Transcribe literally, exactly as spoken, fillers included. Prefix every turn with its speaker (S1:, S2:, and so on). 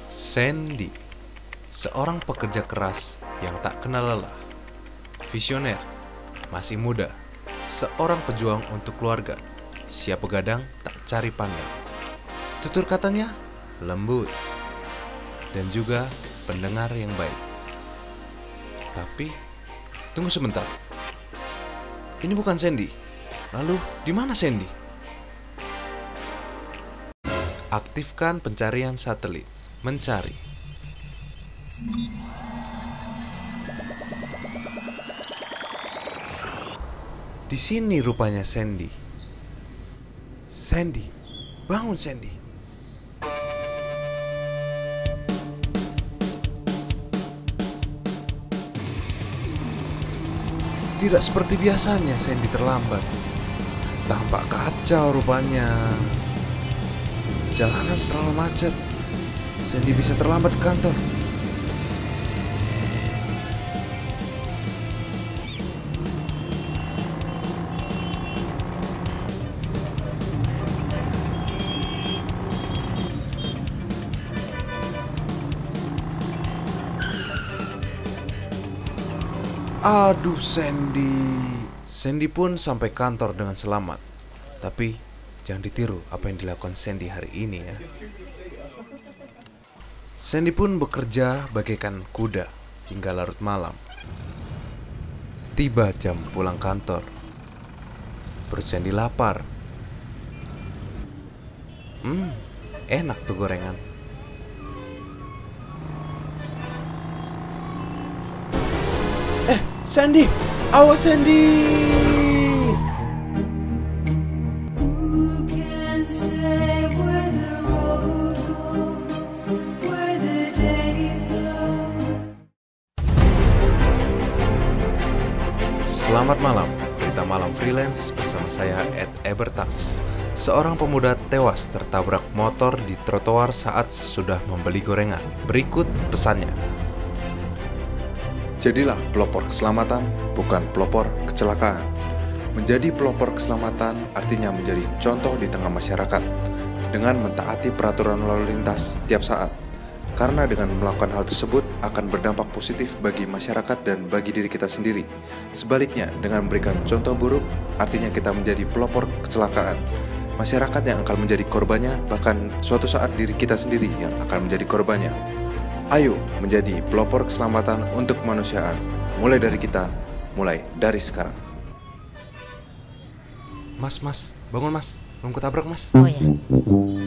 S1: Sandy, seorang pekerja keras yang tak kenal lelah, visioner, masih muda, seorang pejuang untuk keluarga, siap begadang tak cari pandang. Tutur katanya lembut dan juga pendengar yang baik. Tapi tunggu sebentar, ini bukan Sandy. Lalu di mana Sandy? Aktifkan pencarian satelit. Mencari. Di sini rupanya Sandy. Sandy, bangun Sandy. Tidak seperti biasanya Sandy terlambat. Tampak kacau rupanya. Jalanan terlalu macet. Sandy bisa terlambat ke kantor. Aduh Sandy. Sandy pun sampai kantor dengan selamat. Tapi jangan ditiru apa yang dilakukan Sandy hari ini ya. Sandy pun bekerja bagaikan kuda hingga larut malam. Tiba jam pulang kantor. Perut Sandy lapar. Hmm, enak tuh gorengan. Eh, Sandy! Awas Sandy! Selamat malam, berita malam freelance bersama saya Ed Ebertas. Seorang pemuda tewas tertabrak motor di trotoar saat sudah membeli gorengan. Berikut pesannya.
S2: Jadilah pelopor keselamatan, bukan pelopor kecelakaan. Menjadi pelopor keselamatan artinya menjadi contoh di tengah masyarakat dengan mentaati peraturan lalu lintas setiap saat. Karena dengan melakukan hal tersebut akan berdampak positif bagi masyarakat dan bagi diri kita sendiri. Sebaliknya, dengan memberikan contoh buruk, artinya kita menjadi pelopor kecelakaan. Masyarakat yang akan menjadi korbannya, bahkan suatu saat diri kita sendiri yang akan menjadi korbannya. Ayo menjadi pelopor keselamatan untuk kemanusiaan. Mulai dari kita, mulai dari sekarang.
S1: Mas, mas, bangun mas, belum ketabrak mas.
S3: Oh ya.